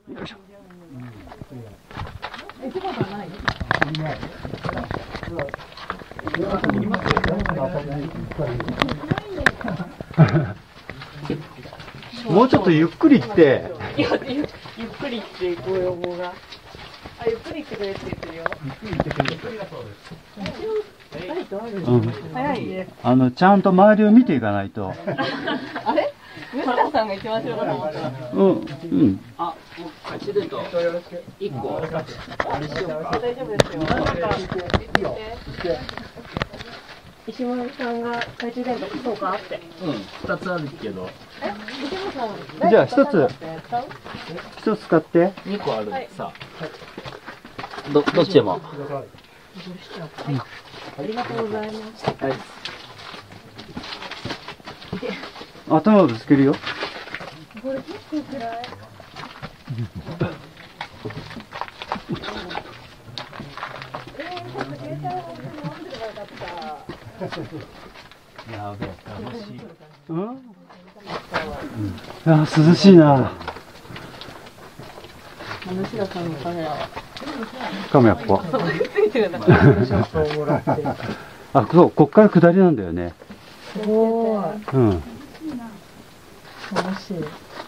よいしょ。もうちょっとゆっくり行って。 いや、ゆっくり行ってご要望が。あ、ゆっくり行ってくれって言ってるよ。ゆっくり行ってくれって。早いね。 ちゃんと周りを見ていかないと。 あれ？ムスカさんが一番白かと思った。 うん、うん。 あ、もう懐中電灯1個。あれしようか。 大丈夫ですよ。なんか言って石丸さんが懐中電灯そうかって。 うん、2つあるけど。 石丸さん。 じゃあ一つ使って。 2個あるさ。どっちでも。 ありがとうございます。 はい。 頭をぶつけるよ。 これ結構暗い。 やべえ、楽しい。 うん？あ、涼しいな。 西田さんのカメラは。 カメラここ。あ、そう、こっから下りなんだよね。 すごい。 うん。 楽しい。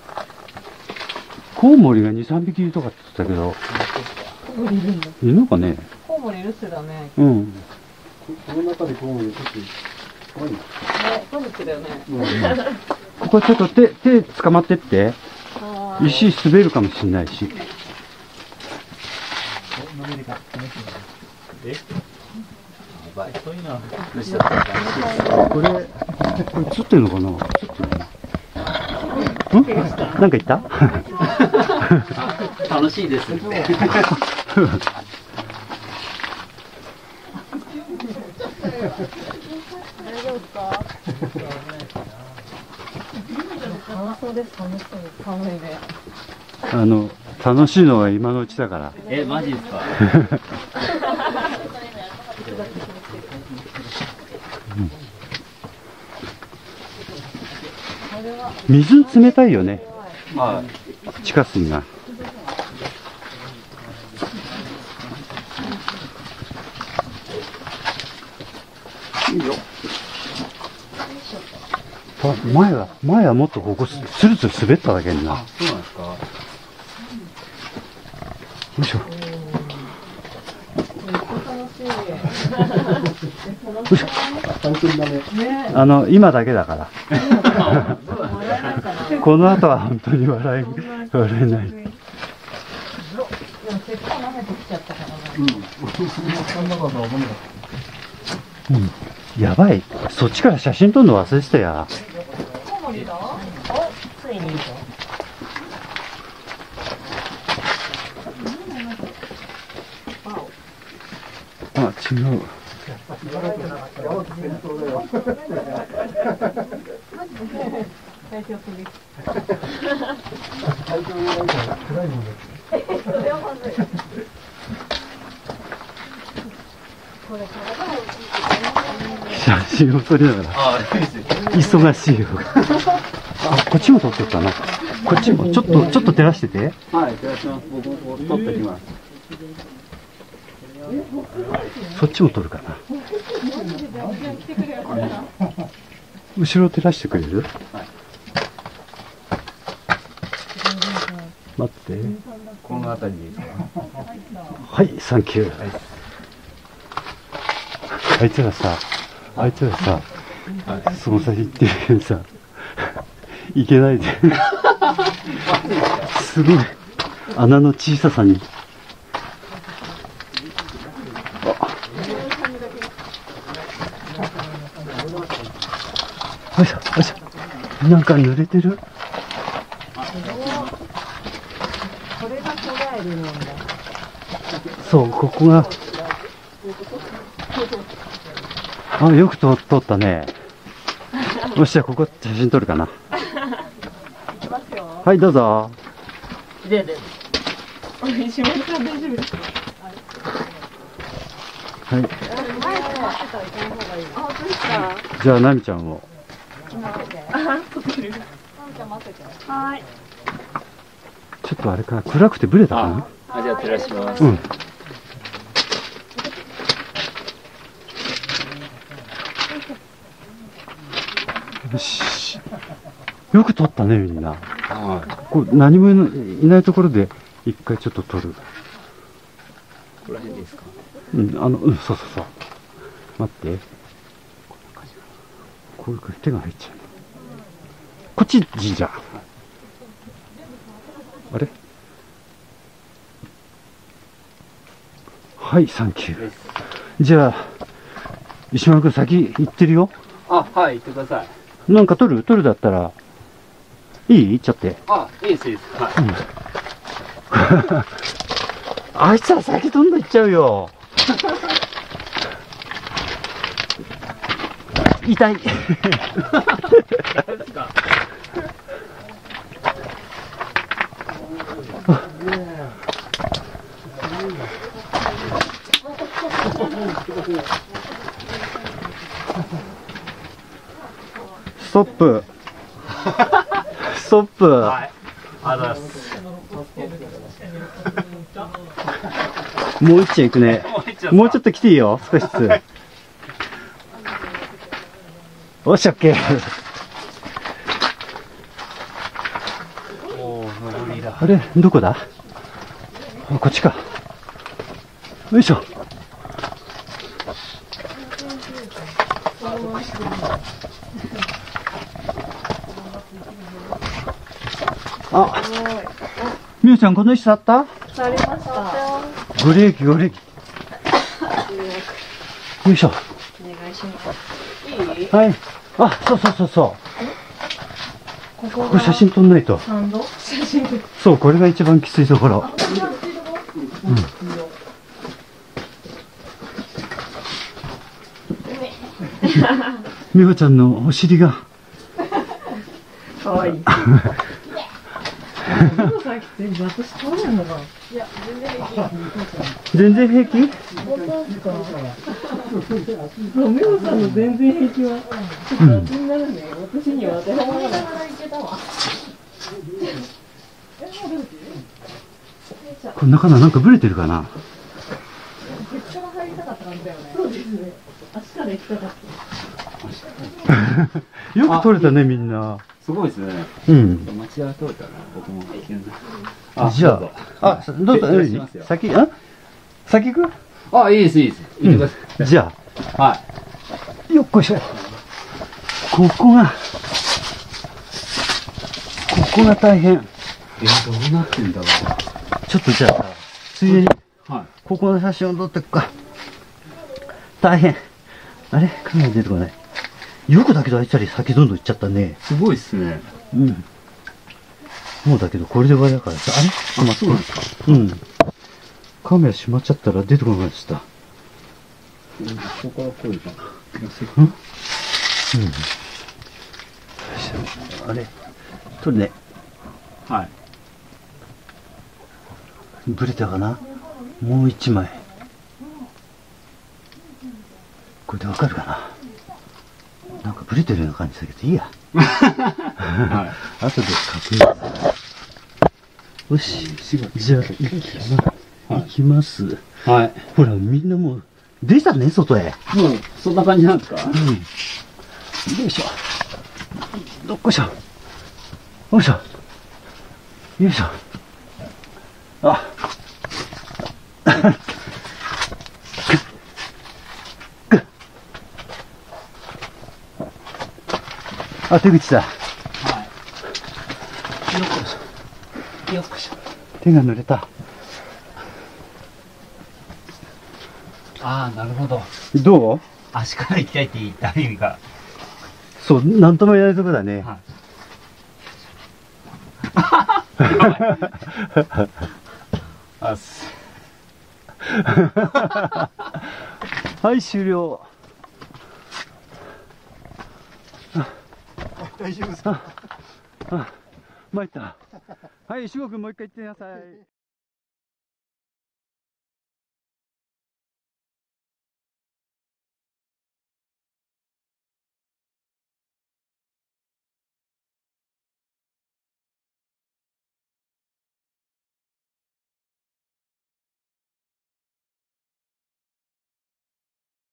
コウモリが2、3匹いるとかって言ってたけど。 コウモリいるんだ。 いるのかね。 コウモリいるっすだね。 うん。 この中でコウモリちょっと怖いな。 ね、そうですよね。 ここちょっと手捕まってって。石滑るかもしれないし。 え？やばい。そういうの。 これ映ってるのかな。なんか言った？ 楽しいですって。 大丈夫ですか？楽しそうです。楽しそうです。寒いね。 楽しいのは今のうちだから。 え、マジですか？ 水冷たいよね。 はい。 地下水が。いいよ。前はもっとここスルスル滑っただけにな。 あ、そうなんですか。 よいしょ。よいしょ。今だけだから。この後は本当に笑えない。うん。やばい。そっちから写真撮るの忘れてたや。あ、違う。写真を撮りながら忙しいよ。あ、こっちも撮っとったな。こっちもちょっと照らしてて。 はい、照らします。僕も撮ってきます。 そっちも撮るかな。後ろ照らしてくれる？ はい。 待って。 この辺りでいいですか？ はい、サンキュー。はい、あいつらさ、その先行ってるけどさ、行けないで。すごい。穴の小ささに。よいしょ、よいしょ。なんか濡れてる。 これがトライルなんだ。 そう、ここが。あ、よく撮ったね。よし、じゃあここ写真撮るかな。はい、どうぞ。 で。石丸さん大丈夫ですか？ はい。 あ、そうですか。 じゃあ、なみちゃんを。 撮ってる。なみちゃん待ってて。はい。 写ちょっとあれかな、暗くてブレたかな。 じゃあ照らします。 うん。よし。よく撮ったね、みんな。こう何もいないところで一回ちょっと撮る。 ここら辺ですか？ うん、そうそうそう。待って。こんな感じ。こういう感じ、手が入っちゃう。こっち神社。あれ？はい、サンキュー。じゃあ、石丸くん先行ってるよ。 はい、行ってください。 なんか撮るだったら、いい？行っちゃって。 いいです、いいです。はい。 あいつは先どんどん行っちゃうよ。痛い。ストップ。ストップ。 はい。ありがとうございます。 もう一丁行くね。もうちょっと来ていいよ、少しずつ。おっしゃっけ。あれどこだ？あ、こっちか。よいしょ。あ、みゆちゃんこの石あった？ ありました。 グレーキ。よいしょ。 お願いします。いい？ はい。あ、そう。 こここれ写真撮んないと。 サンド？写真。 そう、これが一番きついところ。みほちゃんのお尻が。 かわいい。私倒れんのかな。いや、 全然平気？ みほさんの全然平気はちょっと気になるね。私には当てはまらない。 この中なんかブレてるかな？ 結果が入りたかった感じだよね。そうですね。明日から行きたかった。 よく撮れたね、みんな。 すごいですね。 うん。 間違えといたら、僕もいけんな。 じゃあ、どうぞ、先行く？ いいです、いいです。行ってください。 じゃはあ、よっこいしょ。ここ大変。 どうなってんだろう。 ちょっとじゃあ、ついでに、 はい。 ここの写真を撮ってくか。大変。あれカメラ出てこない。よくだけどあいつら先どんどん行っちゃったね。 すごいっすね。 うん。もうだけどこれで終わりだからさ。あれそうなんですか。 うん。カメラ閉まっちゃったら出てこなくなっちゃった。 ここから来いじゃん。 あれ撮るね。 はい。 ブレたかな？もう一枚。これでわかるかな？なんかブレてるような感じだけどいいや。 はい。 後で確認。よし。じゃあ行きます。 はい。 ほらみんなもう出たね外へ。 もう、そんな感じなんですか？ うん。よいしょ。どっこいしょ。よいしょ。よいしょ。あ。あ、手口だ。 はい。よっこいしょ。 手が濡れた。 なるほど。 どう？ 足から行きたいって言った意味が。 そう、なんとも言えないとこだね。 はい。 はい、終了。 大丈夫ですか？ 参った。はい、志保君もう一回言ってください。